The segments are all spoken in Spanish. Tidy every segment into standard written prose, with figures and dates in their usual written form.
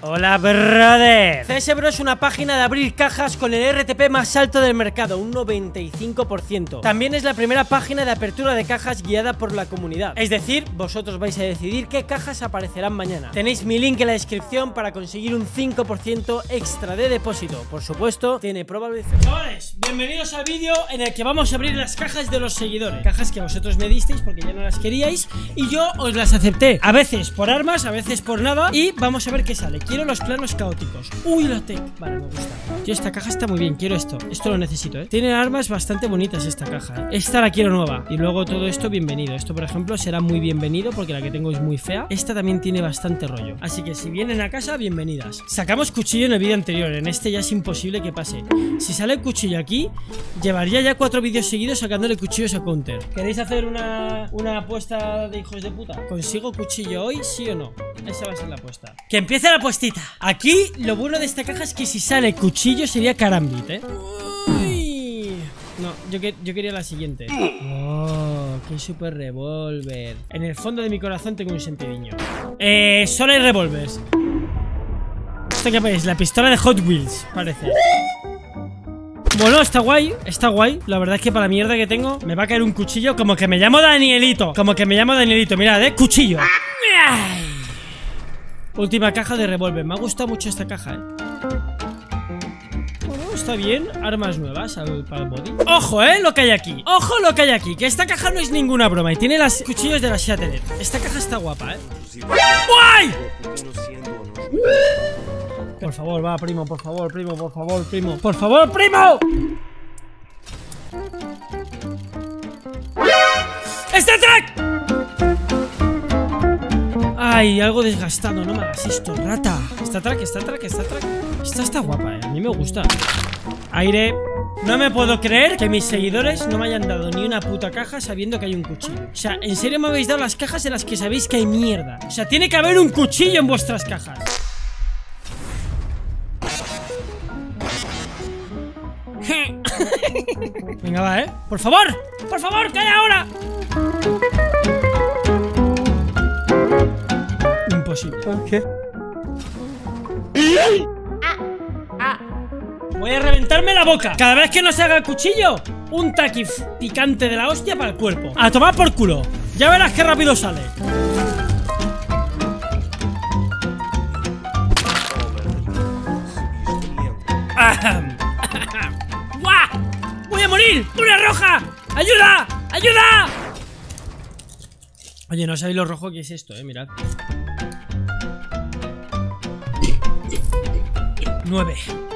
Hola, brother. CSBro es una página de abrir cajas con el RTP más alto del mercado, un 95%. También es la primera página de apertura de cajas guiada por la comunidad. Es decir, vosotros vais a decidir qué cajas aparecerán mañana. Tenéis mi link en la descripción para conseguir un 5% extra de depósito. Por supuesto, tiene probabilidad. Chavales, bienvenidos al vídeo en el que vamos a abrir las cajas de los seguidores. Cajas que vosotros me disteis porque ya no las queríais y yo os las acepté. A veces por armas, a veces por nada. Y vamos a ver qué sale. Quiero los planos caóticos. Uy, la tech. Vale, me gusta. Tío, esta caja está muy bien. Quiero esto. Esto lo necesito, Tiene armas bastante bonitas esta caja, Esta la quiero nueva. Y luego todo esto bienvenido. Esto, por ejemplo, será muy bienvenido porque la que tengo es muy fea. Esta también tiene bastante rollo. Así que si vienen a casa, bienvenidas. Sacamos cuchillo en el vídeo anterior. En este ya es imposible que pase. Si sale el cuchillo aquí, llevaría ya 4 vídeos seguidos sacándole cuchillos a Counter. ¿Queréis hacer una apuesta de hijos de puta? ¿Consigo cuchillo hoy, sí o no? Esa va a ser la apuesta. ¡Que empiece la apuestita! Aquí, lo bueno de esta caja es que si sale cuchillo sería Karambit, Uy. No, yo quería la siguiente. Oh, qué super revólver. En el fondo de mi corazón tengo un sentidiño. Solo hay revólveres. ¿Esto qué es? La pistola de Hot Wheels, parece. Bueno, está guay, la verdad es que para la mierda que tengo me va a caer un cuchillo. Como que me llamo Danielito. Mirad, cuchillo. Ay. Última caja de revólver. Me ha gustado mucho esta caja, Bueno, está bien. Armas nuevas para el body. Ojo, lo que hay aquí. Ojo lo que hay aquí. Que esta caja no es ninguna broma. Y tiene los cuchillos de la Shattered. Esta caja está guapa, ¡Guay! Por favor, va, primo, por favor, primo. Por favor, primo. ¡Star Trek! Ay, algo desgastado, no me hagas esto, rata. Star Trek. Esta está guapa, a mí me gusta. Aire. No me puedo creer que mis seguidores no me hayan dado ni una puta caja sabiendo que hay un cuchillo. O sea, en serio me habéis dado las cajas en las que sabéis que hay mierda. O sea, tiene que haber un cuchillo en vuestras cajas. Venga, va, Por favor, que hay ahora. Imposible. ¿Qué? Voy a reventarme la boca. Cada vez que no se haga el cuchillo, un taqui picante de la hostia para el cuerpo. A tomar por culo. Ya verás qué rápido sale. ¡Voy a morir! ¡Una roja! ¡Ayuda! ¡Ayuda! Oye, no sabéis lo rojo que es esto, mirad. 9.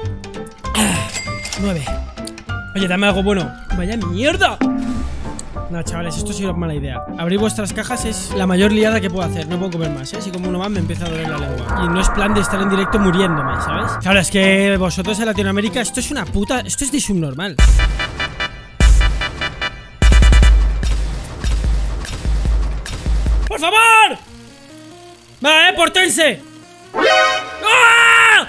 Oye, dame algo bueno. ¡Vaya mierda! No, chavales, esto ha sido mala idea. Abrir vuestras cajas es la mayor liada que puedo hacer. No puedo comer más, Si como uno más me empieza a doler la lengua. Y no es plan de estar en directo muriéndome, ¿sabes? Claro, es que vosotros en Latinoamérica, esto es una puta... Esto es de subnormal. ¡Por favor! ¡Va, portense! ¡Ah!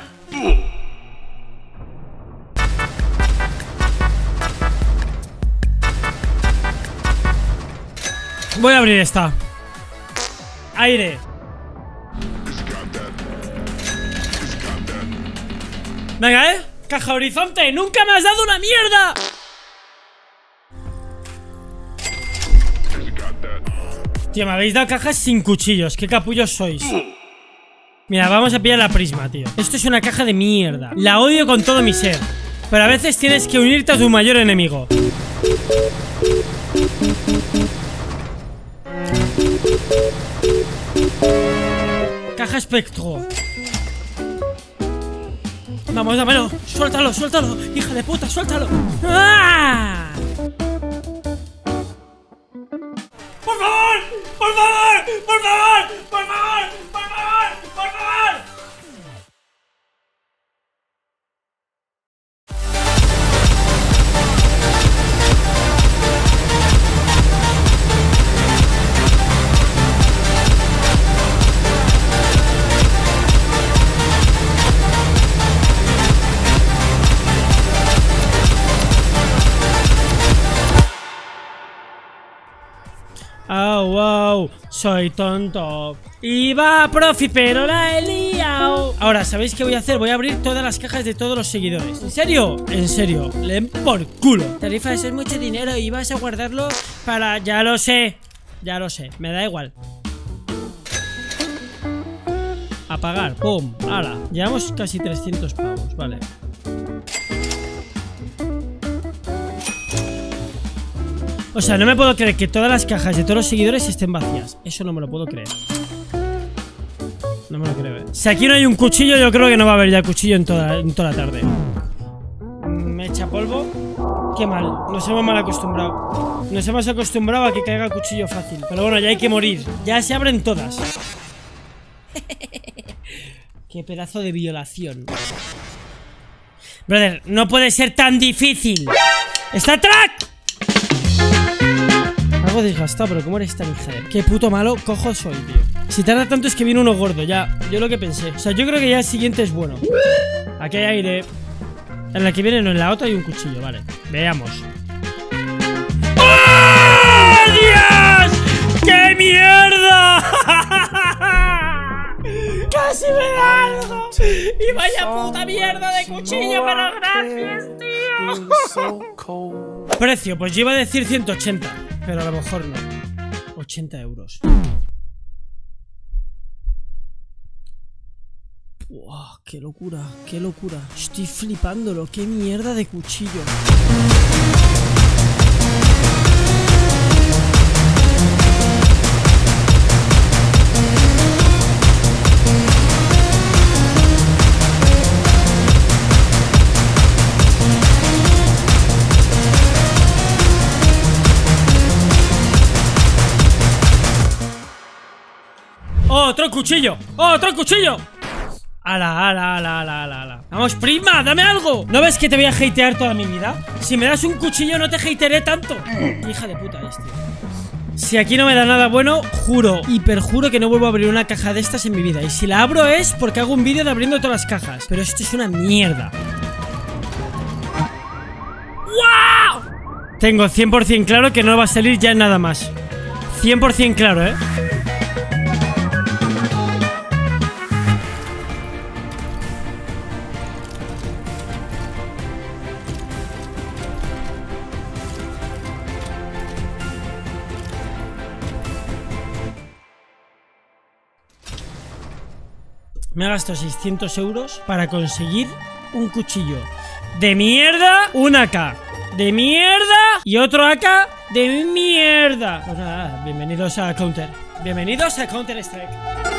Voy a abrir esta. Aire. Venga, Caja horizonte. ¡Nunca me has dado una mierda! Tío, me habéis dado cajas sin cuchillos. ¿Qué capullos sois? Mira, vamos a pillar la prisma, tío. Esto es una caja de mierda. La odio con todo mi ser. Pero a veces tienes que unirte a tu mayor enemigo. Caja espectro. Vamos, dámelo. Suéltalo. Hija de puta, suéltalo. ¡Ah! ¡Por favor! Wow, soy tonto. Iba a profi, pero la he liado. esto. Ahora, ¿sabéis qué voy a hacer? Voy a abrir todas las cajas de todos los seguidores. ¿En serio? En serio. Leen por culo. Tarifa, eso es mucho dinero y vas a guardarlo para... Ya lo sé. Ya lo sé. Me da igual. Apagar. Pum. Hala. Llevamos casi 300 pavos. Vale. O sea, no me puedo creer que todas las cajas de todos los seguidores estén vacías. Eso no me lo puedo creer. No me lo creo, Si aquí no hay un cuchillo, yo creo que no va a haber ya cuchillo en toda la tarde. Me echa polvo. Qué mal. Nos hemos mal acostumbrado. Nos hemos acostumbrado a que caiga el cuchillo fácil. Pero bueno, ya hay que morir. Ya se abren todas. Qué pedazo de violación. Brother, no puede ser tan difícil. ¡Está track! Algo desgastado, pero ¿cómo eres tan hija de...? Qué puto malo cojo soy, tío. Si tarda tanto es que viene uno gordo, ya. Yo lo que pensé. O sea, yo creo que ya el siguiente es bueno. Aquí hay aire. En la que viene, no, en la otra hay un cuchillo, vale. Veamos. ¡Oh, Dios! ¡Qué mierda! ¡Casi me da algo! ¡Y vaya puta mierda de cuchillo! ¡Pero gracias, tío! Precio, pues yo iba a decir 180. Pero a lo mejor no. 80 euros. ¡Wow! ¡Qué locura! ¡Qué locura! Estoy flipándolo. ¡Qué mierda de cuchillo! ¡Otro cuchillo! ¡Otro cuchillo! ¡Ala, ala, ala, ala, ala, ala! ¡Vamos, prima! ¡Dame algo! ¿No ves que te voy a hatear toda mi vida? Si me das un cuchillo no te hatearé tanto. Hija de puta este. Si aquí no me da nada bueno, juro, hiperjuro que no vuelvo a abrir una caja de estas en mi vida. Y si la abro es porque hago un vídeo de abriendo todas las cajas. Pero esto es una mierda. ¡Wow! Tengo 100% claro que no va a salir ya nada más. 100% claro, Me he gastado 600 euros para conseguir un cuchillo de mierda, un AK de mierda y otro AK de mierda. Pues nada, bienvenidos a Counter. Bienvenidos a Counter Strike.